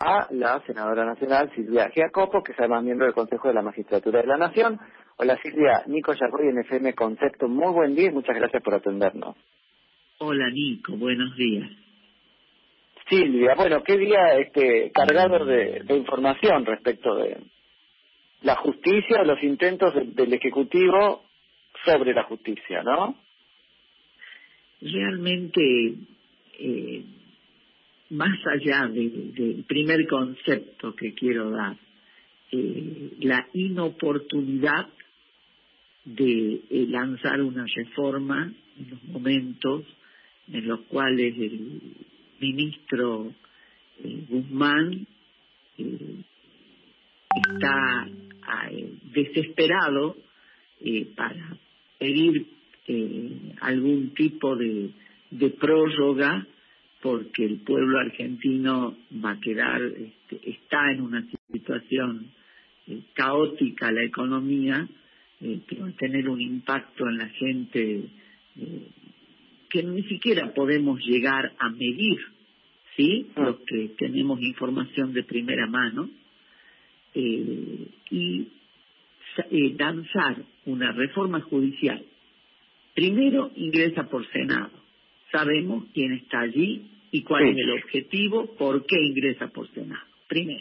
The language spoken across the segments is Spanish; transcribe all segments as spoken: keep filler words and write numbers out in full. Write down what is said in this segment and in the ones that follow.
a la senadora nacional Silvia Giacopo, que es además miembro del Consejo de la Magistratura de la Nación. Hola Silvia, Nico Yarroy en F M Concepto, muy buen día y muchas gracias por atendernos. Hola Nico, buenos días. Silvia, bueno, qué día este cargado de, de información respecto de la justicia, los intentos de, del Ejecutivo sobre la justicia, ¿no? Realmente, eh, más allá del de primer concepto que quiero dar, eh, la inoportunidad de eh, lanzar una reforma en los momentos en los cuales el ministro eh, Guzmán eh, está eh, desesperado eh, para pedir eh, algún tipo de, de prórroga, porque el pueblo argentino va a quedar, este, está en una situación eh, caótica la economía, eh, que va a tener un impacto en la gente eh, que ni siquiera podemos llegar a medir, ¿sí? Ah. Los que tenemos información de primera mano, eh, y eh, lanzar una reforma judicial. Primero ingresa por Senado. Sabemos quién está allí y cuál sí. es el objetivo, por qué ingresa por Senado. Primero.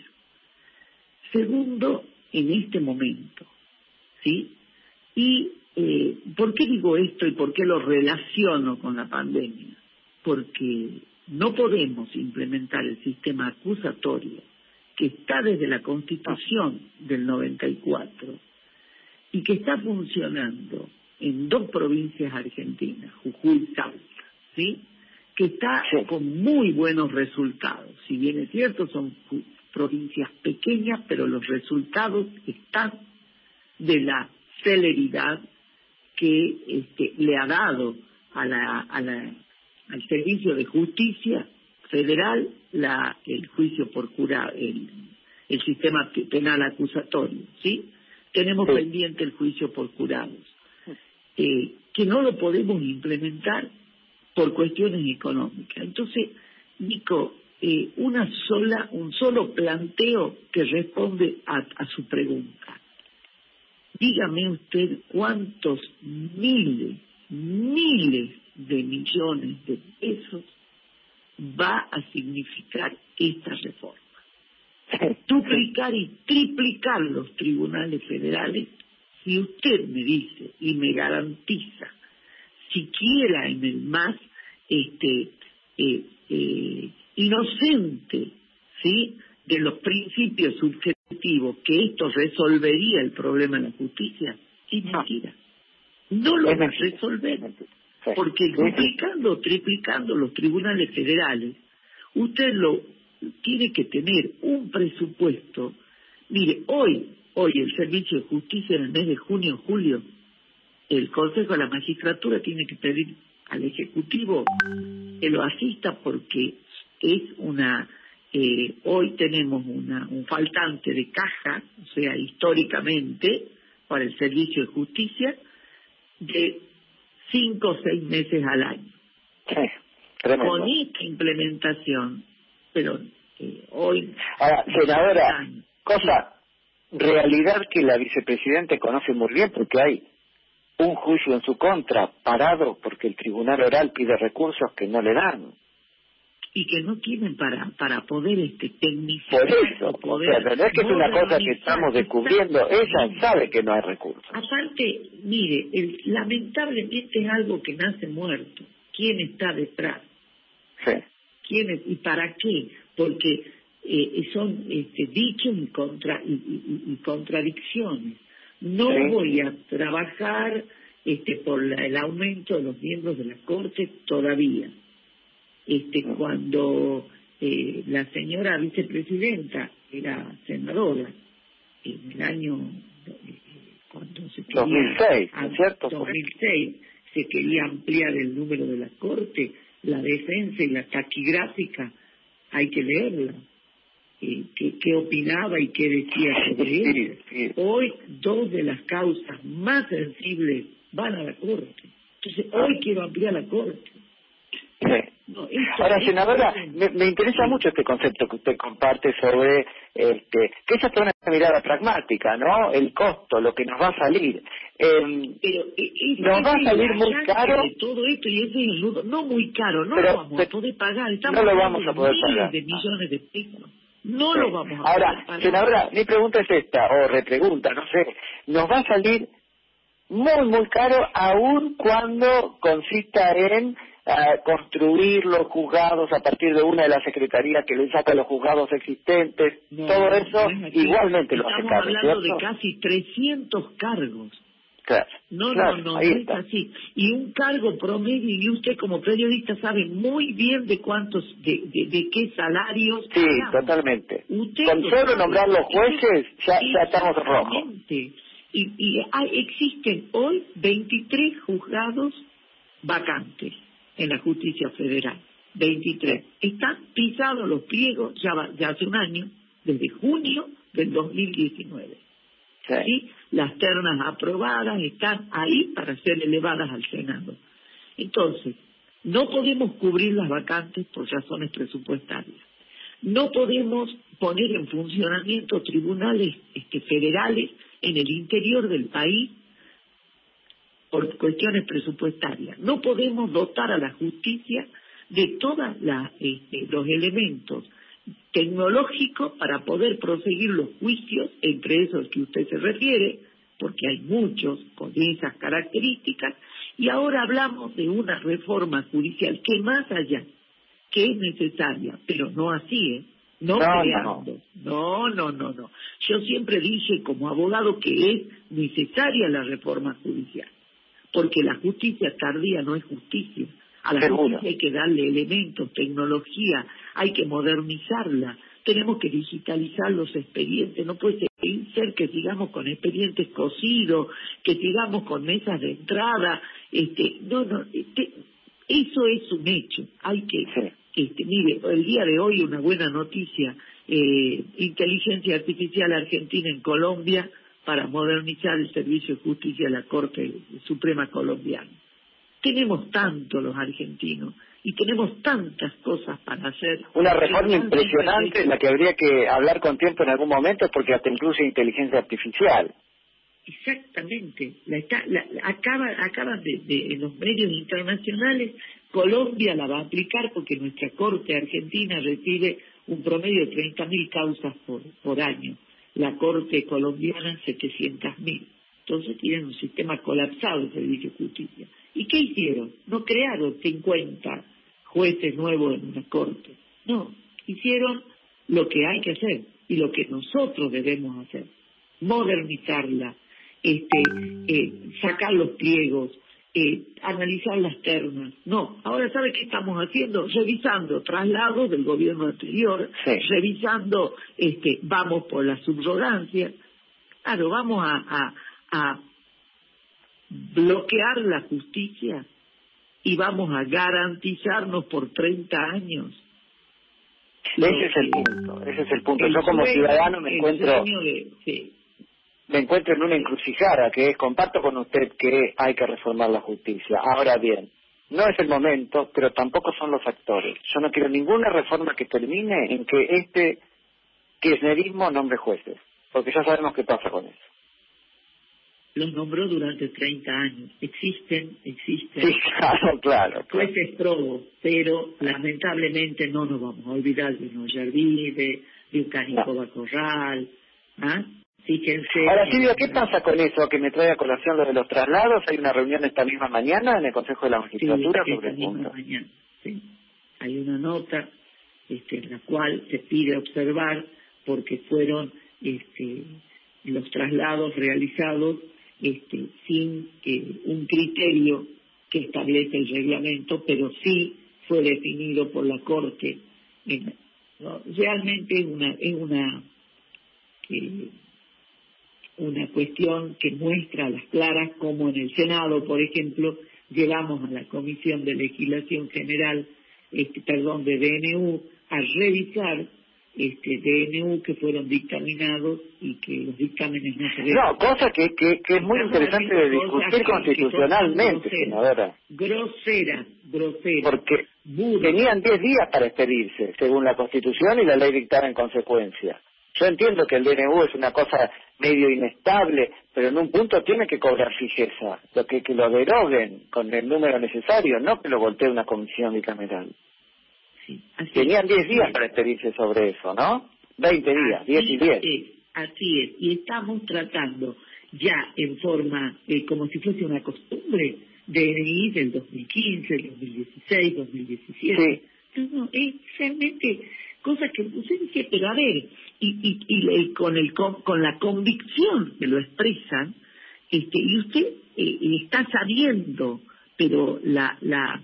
Segundo, en este momento, ¿sí? Y eh, ¿por qué digo esto y por qué lo relaciono con la pandemia? Porque no podemos implementar el sistema acusatorio que está desde la Constitución del noventa y cuatro y que está funcionando en dos provincias argentinas, Jujuy y Salta, ¿sí? Que está sí. con muy buenos resultados. Si bien es cierto, son provincias pequeñas, pero los resultados están de la celeridad que este, le ha dado a la, a la, al Servicio de Justicia Federal la, el juicio por jurado, el, el sistema penal acusatorio, ¿sí? Tenemos sí. pendiente el juicio por jurados, eh, que no lo podemos implementar por cuestiones económicas. Entonces, Nico, eh, una sola, un solo planteo que responde a, a su pregunta. Dígame usted cuántos miles, miles de millones de pesos va a significar esta reforma. Duplicar y triplicar los tribunales federales, si usted me dice y me garantiza, siquiera en el más este eh, eh, inocente, ¿sí?, de los principios subjetivos, que esto resolvería el problema de la justicia, es mentira. No lo va a resolver, porque duplicando o triplicando los tribunales federales, usted lo tiene que tener un presupuesto. Mire, hoy, hoy el Servicio de Justicia en el mes de junio, julio, el Consejo de la Magistratura tiene que pedir al Ejecutivo que lo asista, porque es una... Eh, hoy tenemos una, un faltante de caja, o sea, históricamente, para el Servicio de Justicia, de cinco o seis meses al año. Sí, tremendo. Con esta implementación, pero eh, hoy... Ahora, senadora, cosa, realidad que la vicepresidenta conoce muy bien, porque hay un juicio en su contra, parado, porque el Tribunal Oral pide recursos que no le dan. Y que no tienen para para poder este tecnificar. Por eso, poder, o sea, no es que es una cosa que estamos descubriendo, ella sabe que no hay recursos. Aparte, mire, el, lamentablemente es algo que nace muerto. ¿Quién está detrás? Sí. ¿Quién es, y para qué? Porque eh, son este, dichos y, contra, y, y, y contradicciones. No sí. voy a trabajar este, por la, el aumento de los miembros de la Corte todavía. Este, cuando eh, la señora vicepresidenta era senadora, en el año, eh, cuando se quería... dos mil seis, ¿no es cierto? dos mil seis, se quería ampliar el número de la Corte, la defensa y la taquigráfica, hay que leerla. Eh, ¿qué, ¿Qué opinaba y qué decía sobre ella? Sí, sí. Hoy, dos de las causas más sensibles van a la Corte. Entonces, hoy quiero ampliar la Corte. Sí. No, esto, Ahora, esto, senadora, esto, me, me interesa sí. mucho este concepto que usted comparte sobre este, que esa es una mirada pragmática, ¿no? El costo, lo que nos va a salir. Eh, Pero eh, es, nos va a salir muy caro. De todo esto, y ese es el nudo, no muy caro, no pero, lo vamos pero, a poder pagar, estamos no lo hablando vamos a de poder miles pagar. de millones de pesos, no Sí. lo vamos a Ahora, poder pagar. senadora, mi pregunta es esta, o repregunta, no sé, nos va a salir muy, muy caro, aun cuando consista en uh, construir los juzgados a partir de una de las secretarías que le saca los juzgados existentes, No, todo eso no es igualmente lo hace Estamos caro, hablando ¿cierto? de casi trescientos cargos. Claro, No, claro, no, no, ahí no es está. así. Y un cargo promedio, y usted como periodista sabe muy bien de cuántos, de, de, de qué salarios Sí, hablamos. totalmente. Usted Con lo solo sabe. nombrar los jueces ya, ya estamos en rojo. Exactamente. Y, y hay, existen hoy veintitrés juzgados vacantes en la justicia federal. veintitrés. Sí. Están pisados los pliegos ya, va, ya hace un año, desde junio del dos mil diecinueve. Sí. ¿Sí? Las ternas aprobadas están ahí para ser elevadas al Senado. Entonces, no podemos cubrir las vacantes por razones presupuestarias. No podemos poner en funcionamiento tribunales este, federales en el interior del país por cuestiones presupuestarias. No podemos dotar a la justicia de todos este, los elementos tecnológicos para poder proseguir los juicios, entre esos que usted se refiere, porque hay muchos con esas características, y ahora hablamos de una reforma judicial que más allá, que es necesaria, pero no así, ¿eh? No, no creando. No. no, no, no, no. Yo siempre dije como abogado que es necesaria la reforma judicial, porque la justicia tardía no es justicia. A la Seguro. justicia hay que darle elementos, tecnología, hay que modernizarla. Tenemos que digitalizar los expedientes. No puede ser que sigamos con expedientes cosidos, que sigamos con mesas de entrada. Este, no, no, este, eso es un hecho. Hay que, sí. este, mire, el día de hoy una buena noticia, eh, inteligencia artificial argentina en Colombia para modernizar el servicio de justicia de la Corte Suprema colombiana. Tenemos tanto los argentinos y tenemos tantas cosas para hacer. Una reforma impresionante en la que habría que hablar con tiempo en algún momento porque hasta incluye inteligencia artificial. Exactamente. La está, la, acaba, acaban de, de, en los medios internacionales, Colombia la va a aplicar porque nuestra Corte Argentina recibe un promedio de treinta mil causas por, por año. La Corte colombiana setecientas mil. Entonces tienen un sistema colapsado de servicio de justicia. ¿Y qué hicieron? No crearon cincuenta jueces nuevos en una corte. No, hicieron lo que hay que hacer y lo que nosotros debemos hacer. Modernizarla, este, eh, sacar los pliegos, eh, analizar las ternas. No, ahora ¿sabe qué estamos haciendo? Revisando traslados del gobierno anterior, sí. revisando, este, vamos por la subrogancia. Claro, vamos a... a a bloquear la justicia y vamos a garantizarnos por treinta años. Ese es el punto, ese es el punto. Yo como ciudadano me encuentro de, sí. me encuentro en una encrucijada que es, comparto con usted que hay que reformar la justicia. Ahora bien, no es el momento, pero tampoco son los actores. Yo no quiero ninguna reforma que termine en que este kirchnerismo nombre jueces, porque ya sabemos qué pasa con eso. Los nombró durante treinta años. Existen, existen. Sí, claro, claro. Jueces probos, pero lamentablemente no nos vamos a olvidar de Noyarvide, de un Canícoba no. Corral. ¿Ah? Fíjense. Ahora, Silvia, ¿qué pasa con eso que me trae a colación lo de los traslados? Hay una reunión esta misma mañana en el Consejo de la Magistratura sí, sobre esta el punto. Misma mañana, sí. Hay una nota este, en la cual se pide observar porque fueron este, los traslados realizados Este, sin eh, un criterio que establece el reglamento, pero sí fue definido por la Corte. Eh, ¿no? Realmente es una es una eh, una cuestión que muestra a las claras cómo en el Senado, por ejemplo, llevamos a la Comisión de Legislación General, este, perdón, de D N U, a revisar este, D N U que fueron dictaminados y que los dictámenes no se ven. No, cosa que, que, que es muy interesante de discutir constitucionalmente, senadora. Grosera, grosera. Porque burra. Tenían diez días para expedirse, según la Constitución, y la ley dictaba en consecuencia. Yo entiendo que el D N U es una cosa medio inestable, pero en un punto tiene que cobrar fijeza, lo que, que lo deroguen con el número necesario, no que lo voltee una comisión bicameral. Sí, así Tenían diez días es. para expedirse sobre eso, ¿no? veinte días, diez y diez. Es, así es, y estamos tratando ya en forma, eh, como si fuese una costumbre, D N I del dos mil quince, dos mil dieciséis, dos mil diecisiete. Sí. No, no, es realmente cosas que usted dice, pero a ver, y, y, y, y con, el, con, con la convicción que lo expresan, este, y usted eh, está sabiendo, pero la, la,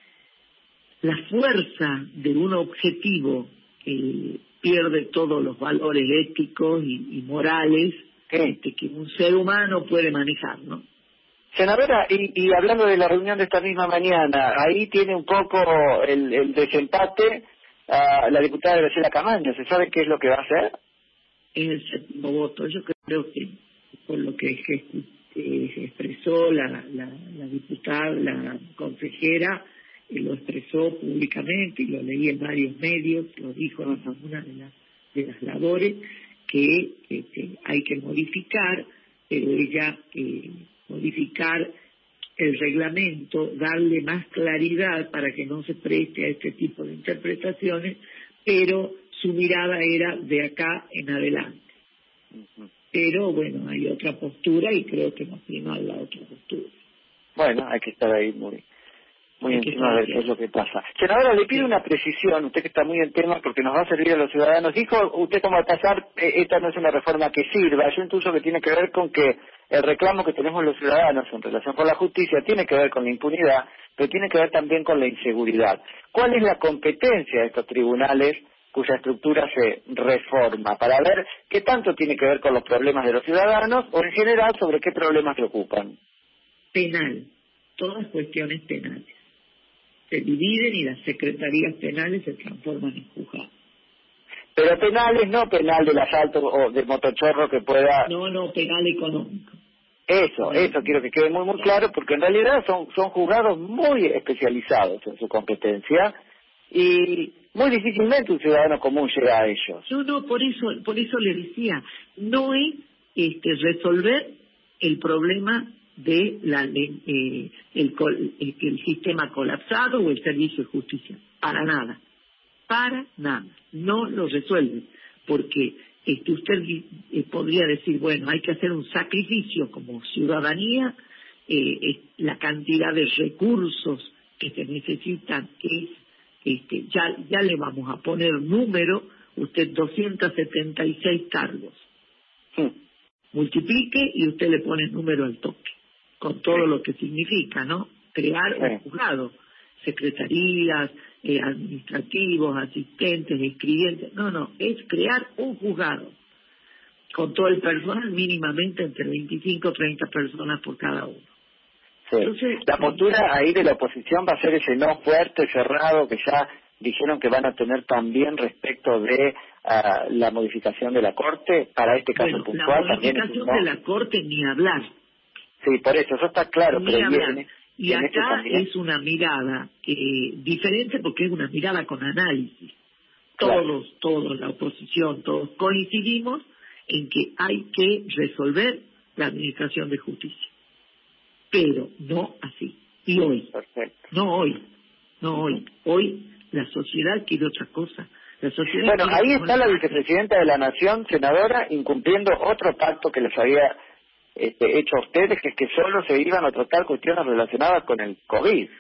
la fuerza de un objetivo eh, pierde todos los valores éticos y, y morales este, que un ser humano puede manejar, ¿no? Senadora, y, y hablando de la reunión de esta misma mañana, ahí tiene un poco el, el desempate a la diputada Graciela Camaño. ¿Se sabe qué es lo que va a hacer? En el séptimo voto. Yo creo que por lo que se, eh, se expresó la, la, la diputada, la consejera, eh, lo expresó públicamente y lo leí en varios medios, lo dijo en una de las, de las labores, que, que, que hay que modificar, pero ella... Eh, modificar el reglamento, darle más claridad para que no se preste a este tipo de interpretaciones, pero su mirada era de acá en adelante. Uh-huh. Pero bueno, hay otra postura y creo que nos prima la otra postura. Bueno, hay que estar ahí muy muy hay encima a ver qué es lo que pasa. Senadora, le pido sí. una precisión, usted que está muy en tema porque nos va a servir a los ciudadanos. Dijo usted cómo pasar, eh, esta no es una reforma que sirva. Yo intuyo que tiene que ver con que el reclamo que tenemos los ciudadanos en relación con la justicia tiene que ver con la impunidad, pero tiene que ver también con la inseguridad. ¿Cuál es la competencia de estos tribunales cuya estructura se reforma? Para ver qué tanto tiene que ver con los problemas de los ciudadanos o en general sobre qué problemas preocupan. Penal, todas cuestiones penales. Se dividen y las secretarías penales se transforman en juzgados. Pero penales, no penal del asalto o del motochorro que pueda... No, no, penal económico. Eso, eso quiero que quede muy, muy claro, porque en realidad son, son juzgados muy especializados en su competencia y muy difícilmente un ciudadano común llega a ellos. No, no, por eso, por eso le decía, no es este, resolver el problema de la eh, el, el, el sistema colapsado o el servicio de justicia, para nada, para nada, no lo resuelve, porque este, usted eh, podría decir, bueno, hay que hacer un sacrificio como ciudadanía, eh, eh, la cantidad de recursos que se necesitan es, este, ya, ya le vamos a poner número, usted doscientos setenta y seis cargos, sí. multiplique y usted le pone número al toque, con todo lo que significa, ¿no? Crear sí. un juzgado, secretarías, eh, administrativos, asistentes, escribientes, no, no, es crear un juzgado, con todo el personal mínimamente entre veinticinco o treinta personas por cada uno. Sí. Entonces, la postura ahí de la oposición va a ser ese no fuerte, cerrado, que ya dijeron que van a tener también respecto de uh, la modificación de la Corte, para este caso bueno, puntual. La modificación también, de la Corte ni hablar. Sí, por eso, eso está claro. Ni pero hablar. Viene, y acá es una mirada eh, diferente porque es una mirada con análisis. Claro. Todos, todos, la oposición, todos coincidimos en que hay que resolver la administración de justicia. Pero no así. Y hoy. Perfecto. No hoy. No hoy. Hoy la sociedad quiere otra cosa. La sociedad bueno, ahí está la cosa. vicepresidenta de la Nación, senadora, incumpliendo otro pacto que les había este, hecho a ustedes, que es que solo se iban a tratar cuestiones relacionadas con el COVID.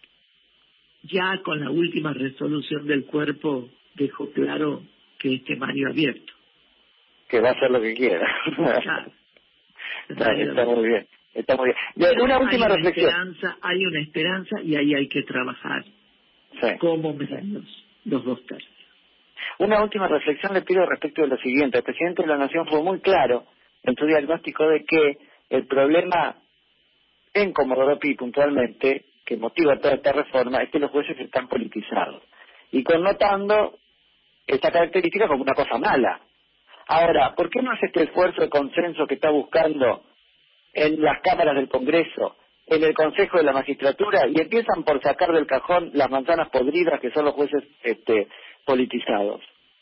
Ya con la última resolución del cuerpo dejó claro que es temario abierto. Que va a hacer lo que quiera. Claro. está, está muy bien. Está muy bien. Pero una última hay una reflexión. Esperanza, hay una esperanza y ahí hay que trabajar. Sí. Como medios, los dos tercios. Una última reflexión le pido respecto de lo siguiente. El presidente de la Nación fue muy claro en su diagnóstico de que el problema en Comodoro Pi puntualmente, que motiva toda esta reforma, es que los jueces están politizados y connotando esta característica como una cosa mala. Ahora, ¿por qué no hace este esfuerzo de consenso que está buscando en las cámaras del Congreso, en el Consejo de la Magistratura, y empiezan por sacar del cajón las manzanas podridas que son los jueces este, politizados?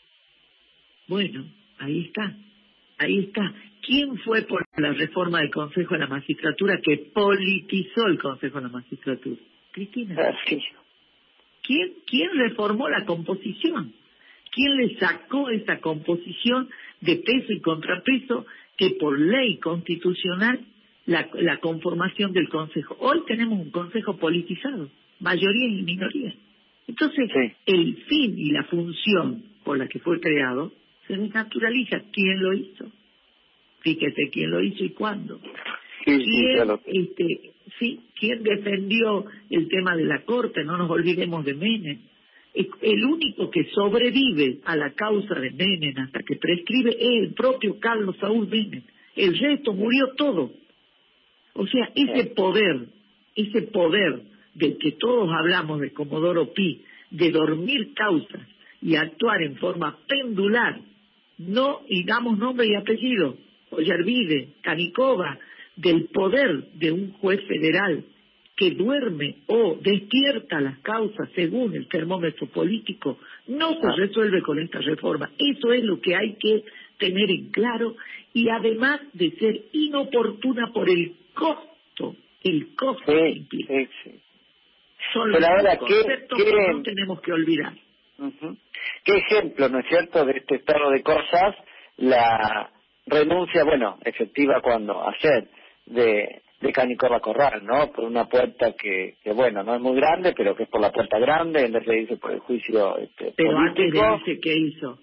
Bueno, ahí está, ahí está. ¿Quién fue por la reforma del Consejo de la Magistratura que politizó el Consejo de la Magistratura? Cristina. Ah, sí. ¿Quién, quién reformó la composición? ¿Quién le sacó esa composición de peso y contrapeso que por ley constitucional la, la conformación del Consejo? Hoy tenemos un Consejo politizado, mayoría y minoría. Entonces, sí, el fin y la función por la que fue creado se desnaturaliza. ¿Quién lo hizo? Fíjese quién lo hizo y cuándo. Sí, ¿Quién, sí, claro. este, sí, ¿quién defendió el tema de la Corte? No nos olvidemos de Menem. El único que sobrevive a la causa de Menem hasta que prescribe es el propio Carlos Saúl Menem. El resto murió todo. O sea, ese poder, ese poder del que todos hablamos de Comodoro Pi, de dormir causas y actuar en forma pendular, no, y damos nombre y apellido, Ollarvide, Canicova, del poder de un juez federal que duerme o despierta las causas según el termómetro político, no se resuelve con esta reforma. Eso es lo que hay que tener en claro, y además de ser inoportuna por el costo, el costo sí, que implica. Sí, sí. Son Pero los ahora, conceptos ¿qué, que qué, no tenemos que olvidar. uh-huh. ¿Qué ejemplo, no es cierto, de este estado de cosas, la renuncia, bueno, efectiva cuando ayer, de... de Canicova Corral, ¿no? Por una puerta que, que, bueno, no es muy grande, pero que es por la puerta grande, en vez de irse por el juicio este, pero político. Antes de irse, ¿qué hizo?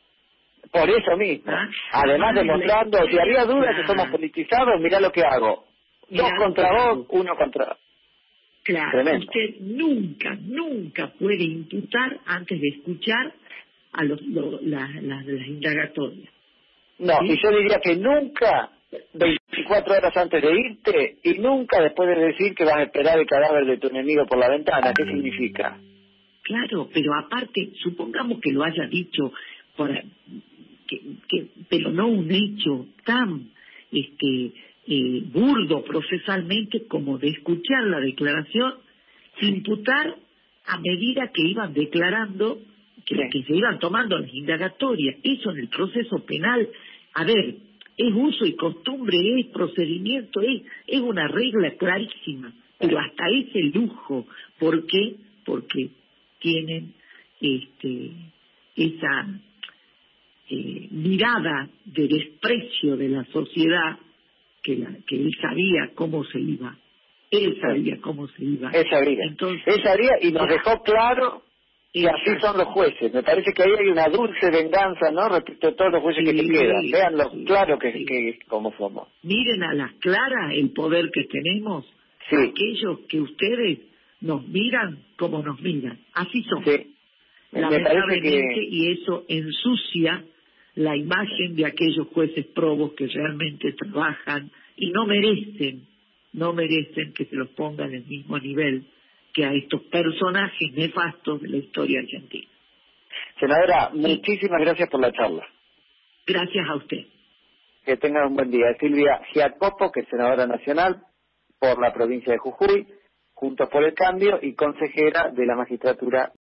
Por eso mismo. ¿Ah? Además, Ah, demostrando, le... si había duda claro. que somos politizados, mirá lo que hago. Dos Mirá contra lo vos, uno contra... Claro, Tremendo. Usted nunca, nunca puede imputar antes de escuchar a los, lo, la, la, las indagatorias. No, ¿Sí? y yo diría que nunca veinticuatro horas antes de irte y nunca después de decir que vas a esperar el cadáver de tu enemigo por la ventana. ¿Qué significa? Claro, pero aparte, supongamos que lo haya dicho, por, que, que, pero no un hecho tan este eh, burdo procesalmente como de escuchar la declaración, imputar a medida que iban declarando, que, Sí. que se iban tomando las indagatorias. Eso en el proceso penal, a ver, es uso y costumbre, es procedimiento, es, es una regla clarísima, pero hasta ese lujo. ¿Por qué? Porque tienen este esa eh, mirada de desprecio de la sociedad que, la, que él sabía cómo se iba. Él sabía cómo se iba. Él sabía. Entonces, Él sabía y nos ya, dejó claro que así son los jueces. Me parece que ahí hay una dulce venganza, ¿no? Respecto a todos los jueces sí, que te quedan. Vean lo sí, claro que, sí. que como somos. Miren a las claras el poder que tenemos. Sí. Aquellos que ustedes nos miran como nos miran. Así son. Sí. Lamentablemente, que... y eso ensucia la imagen de aquellos jueces probos que realmente trabajan y no merecen, no merecen que se los pongan en el mismo nivel que a estos personajes nefastos de la historia argentina. Senadora, Sí. muchísimas gracias por la charla. Gracias a usted. Que tengan un buen día. Silvia Giacopo, que es senadora nacional por la provincia de Jujuy, Juntos por el Cambio y consejera de la Magistratura